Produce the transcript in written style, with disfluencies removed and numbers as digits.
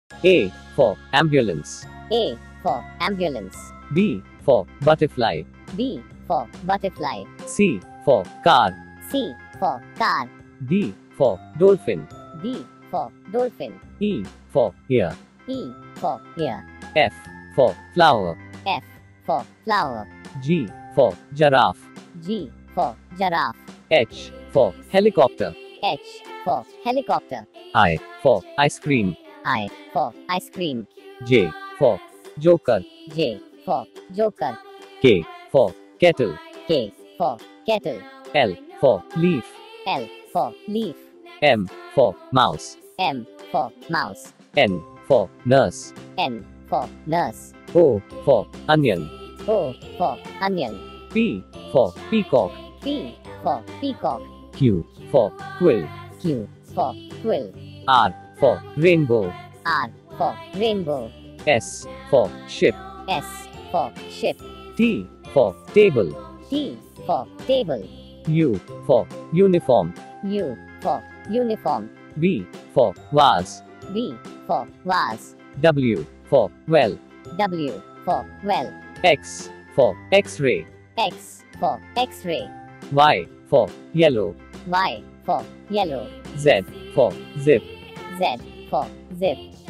A for ambulance. A for ambulance. B for butterfly. B for butterfly. C for car. C for car. D for dolphin. D for dolphin. E for ear. E for ear. F for flower. F for flower. G for giraffe. G for giraffe. H for helicopter. H for helicopter. I for ice cream. I for ice cream. J for joker. J for joker. K for kettle. K for kettle. L for leaf. L for leaf. M for mouse. M for mouse. N for nurse. N for nurse. O for onion. O for onion. P for peacock. P for peacock. Q for quill. Q for quill. R for rainbow. R for rainbow. S for ship. S for ship. T for table. T for table. U for uniform. U for uniform. V for vase. V for vase. W for well. W for well. X for x-ray. X for x-ray. Y for yellow. Y for yellow. Z for zip. Z for zip.